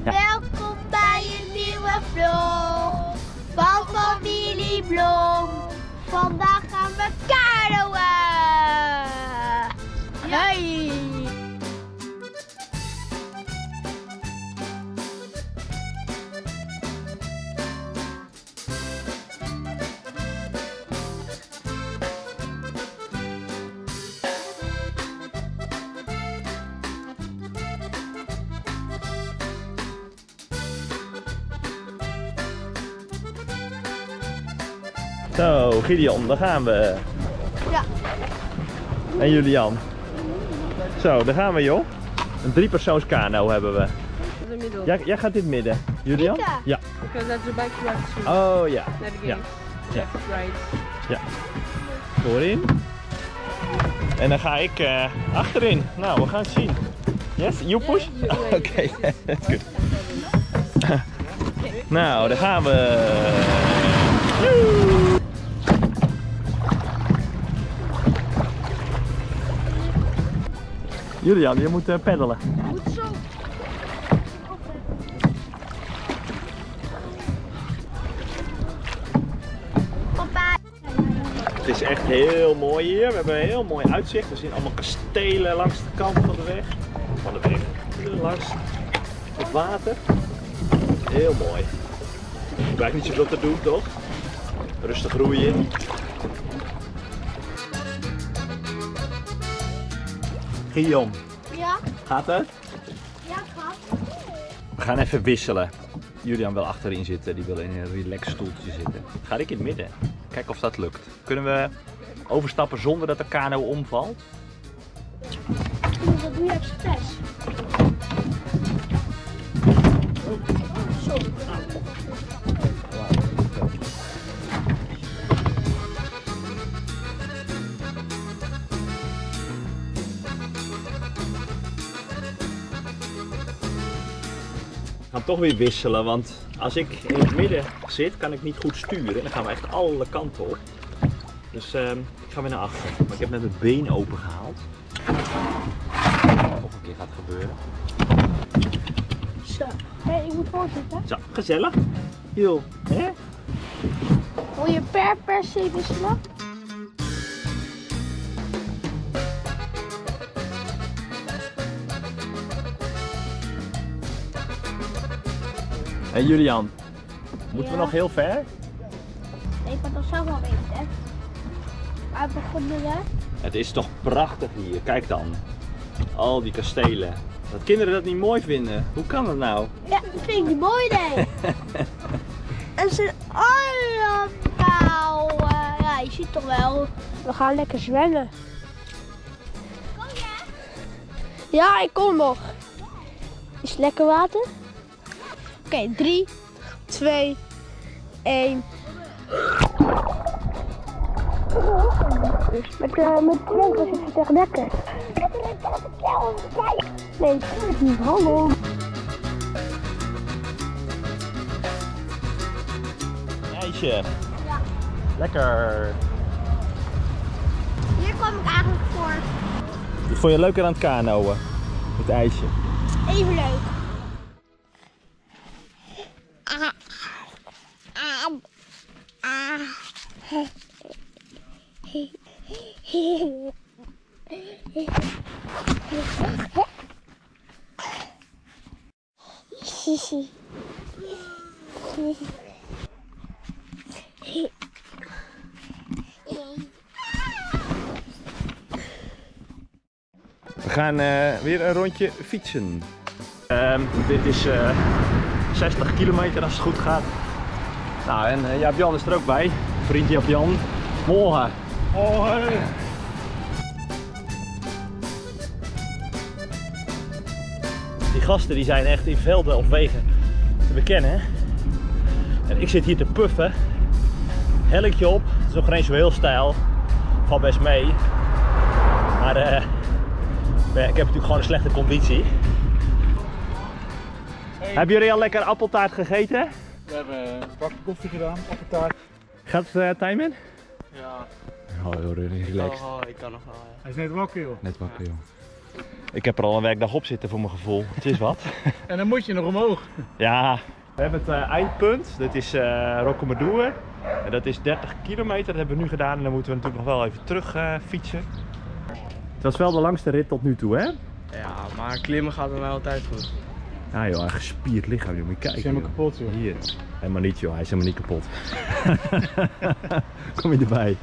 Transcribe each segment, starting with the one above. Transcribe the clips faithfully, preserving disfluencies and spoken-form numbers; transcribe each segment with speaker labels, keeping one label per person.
Speaker 1: Ja. Welkom bij een nieuwe vlog van familie Blom. Vandaag gaan we kanoën. Hey!
Speaker 2: Zo, Gideon, daar gaan we.
Speaker 1: Ja.
Speaker 2: En Julian. Zo, daar gaan we joh. Een driepersoons kano hebben we.
Speaker 3: The middle.
Speaker 2: Jij, jij gaat dit midden. Julian?
Speaker 1: Ik, uh,
Speaker 2: Ja.
Speaker 3: Because that's the bike you have to
Speaker 2: Oh ja.
Speaker 3: navigate.
Speaker 2: Ja. Ja.
Speaker 3: Left, right.
Speaker 2: Ja. Voorin. En dan ga ik uh, achterin. Nou, we gaan het zien. Yes, you push?
Speaker 3: Yeah, you-
Speaker 2: Oké, that's good. Nou, daar gaan we. Joe. Julian, je moet uh, peddelen.
Speaker 1: Moet zo. Papa.
Speaker 2: Het is echt heel mooi hier. We hebben een heel mooi uitzicht. We zien allemaal kastelen langs de kant van de weg. Van de weg. Langs het water. Heel mooi. Er blijft niet zoveel te doen, toch? Rustig roeien. Guillaume,
Speaker 1: Ja?
Speaker 2: gaat het?
Speaker 1: Ja, gaat.
Speaker 2: We gaan even wisselen. Julian wil achterin zitten, die wil in een relax stoeltje zitten. Ga ik in het midden. Kijken of dat lukt. Kunnen we overstappen zonder dat de kano omvalt?
Speaker 1: Dat doe je expres. Zo.
Speaker 2: We gaan toch weer wisselen, want als ik in het midden zit, kan ik niet goed sturen. En dan gaan we echt alle kanten op. Dus uh, ik ga weer naar achter. Maar ik heb net mijn been open gehaald. Nog een keer gaat gebeuren.
Speaker 1: Zo. Hé, hey, ik moet voorzitten.
Speaker 2: Zo, gezellig. Heel, hè?
Speaker 1: Wil je per per se wisselen?
Speaker 2: En Julian, moeten we
Speaker 1: Ja.
Speaker 2: nog heel ver?
Speaker 1: Nee, ik kan dat zelf wel weten. Waar begonnen we?
Speaker 2: Het is toch prachtig hier, kijk dan. Al die kastelen. Dat kinderen dat niet mooi vinden. Hoe kan dat nou?
Speaker 1: Ja, dat vind ik niet mooi, nee. Het zijn allemaal, uh, ja, je ziet toch wel. We gaan lekker zwemmen. Kom je? Ja, ik kom nog. Is het lekker water? Oké, okay, drie, twee, één. Met, uh, met twee was het echt lekker. Nee, dat is niet. Hallo.
Speaker 2: IJsje.
Speaker 1: Ja.
Speaker 2: Lekker.
Speaker 1: Hier kwam ik eigenlijk voor.
Speaker 2: Wat vond je leuker aan het kanoën? Het ijsje.
Speaker 1: Even leuk.
Speaker 2: We gaan uh, weer een rondje fietsen. Um, dit is uh, zestig kilometer als het goed gaat. Nou, en uh, Jaap-Jan is er ook bij. Vriend Jaap-Jan. Morgen. Morgen. Die gasten die zijn echt in velden of wegen te bekennen. En ik zit hier te puffen. Hellinkje op. Het is nog geen eens zo heel steil. Valt best mee. Maar uh, ik heb natuurlijk gewoon een slechte conditie. Hey. Hebben jullie al lekker appeltaart gegeten?
Speaker 4: We hebben een bakje koffie gedaan, appeltaart.
Speaker 2: Gaat het uh, Tijmen?
Speaker 4: Ja.
Speaker 2: Oh, heel relaxed.
Speaker 3: Oh, ik kan nog wel. Ja.
Speaker 4: Hij is net wakker joh.
Speaker 2: Net wakker joh. Ik heb er al een werkdag op zitten voor mijn gevoel. Het is wat.
Speaker 4: En dan moet je nog omhoog.
Speaker 2: Ja, we hebben het uh, eindpunt. Dat is uh, Rocamadour. En dat is dertig kilometer. Dat hebben we nu gedaan. En dan moeten we natuurlijk nog wel even terug uh, fietsen. Het was wel de langste rit tot nu toe, hè?
Speaker 5: Ja, maar klimmen gaat bij mij altijd goed.
Speaker 2: Ja joh, een gespierd lichaam, joh. Moet je kijken.
Speaker 4: Hij is helemaal kapot, joh.
Speaker 2: Hier. Helemaal niet, joh. Hij is helemaal niet kapot. Kom je erbij?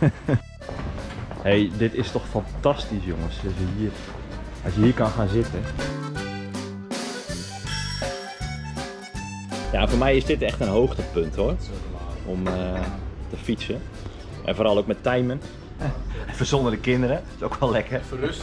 Speaker 2: Hey, dit is toch fantastisch, jongens. Als je hier, als je hier kan gaan zitten. Ja, voor mij is dit echt een hoogtepunt, hoor. Om uh, te fietsen. En vooral ook met timen. Even zonder de kinderen. Dat is ook wel lekker.
Speaker 4: Verrust.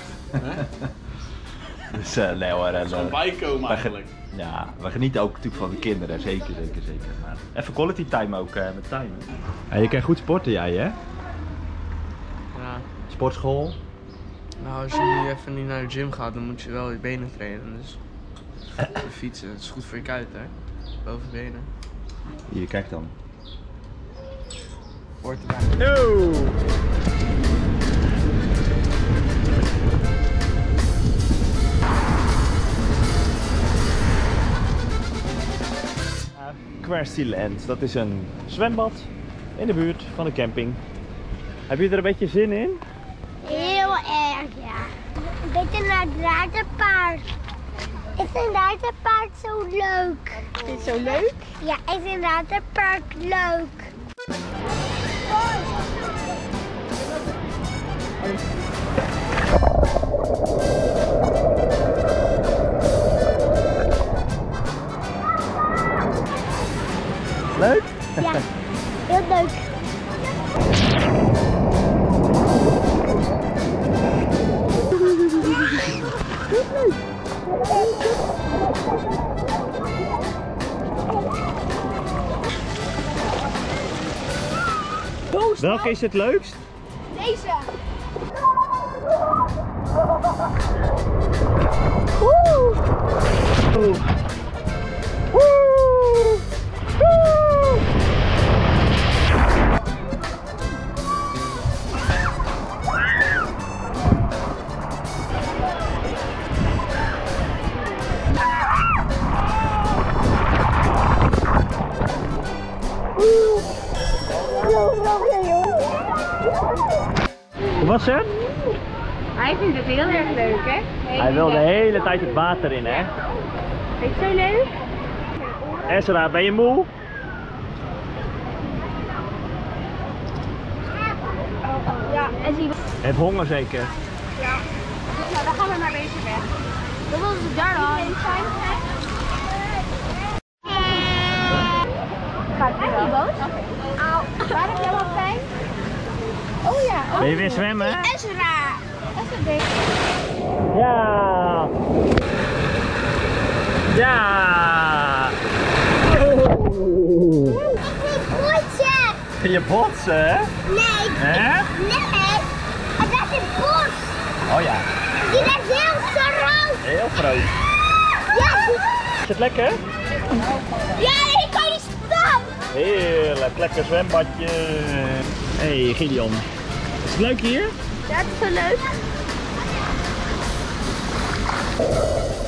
Speaker 2: Dus uh, nee hoor. En,
Speaker 4: Zo'n
Speaker 2: uh,
Speaker 4: bijkomen eigenlijk.
Speaker 2: Ja, we genieten ook natuurlijk van de kinderen. Zeker, zeker, zeker. Maar even quality time ook uh, met timen. Ja, je kan goed sporten, jij, hè?
Speaker 5: Ja.
Speaker 2: Sportschool.
Speaker 5: Nou, als je nu even niet naar de gym gaat, dan moet je wel je benen trainen. Dus fietsen, het is goed voor je kuit, hè? Bovenbenen.
Speaker 2: Hier, kijk dan.
Speaker 5: Hoort erbij.
Speaker 2: Yo! Quercyland, dat is een zwembad in de buurt van de camping. Heb je er een beetje zin in?
Speaker 1: Heel erg, ja. Een beetje naar het ruiterpaard. Is een ruiterpaard zo leuk? Is het zo leuk? Ja, is een ruiterpaard leuk?
Speaker 2: Leuk?
Speaker 1: Ja, heel leuk.
Speaker 2: Welke is het leukst?
Speaker 1: Deze. Woe!
Speaker 2: Woe! Hoe was het?
Speaker 3: Hij vindt het heel erg leuk, hè?
Speaker 2: Hij wil de hele tijd het water in, hè?
Speaker 3: Vind je het zo leuk?
Speaker 2: Ezra, ben je moe?
Speaker 1: Ja, en zie je.
Speaker 2: Je hebt honger zeker?
Speaker 1: Ja. Nou, dan gaan we maar deze weg. Dan willen ze daar dan. Gaat hij niet boos? Auw. Waar heb jij wel pijn? Oh ja. Oh.
Speaker 2: Ben je weer zwemmen?
Speaker 1: Ezra. Ezra.
Speaker 2: Ja! Ja!
Speaker 1: Botsen.
Speaker 2: Je botsen, hè?
Speaker 1: Nee.
Speaker 2: Hè?
Speaker 1: Nee. Dat is een bos.
Speaker 2: Oh ja,
Speaker 1: Die is heel groot.
Speaker 2: heel groot.
Speaker 1: Ja.
Speaker 2: Is het lekker?
Speaker 1: Ja, ik kan niet staan.
Speaker 2: Heerlijk, lekker zwembadje. Hé hey, Gideon, is het leuk hier?
Speaker 1: Ja, het is zo leuk.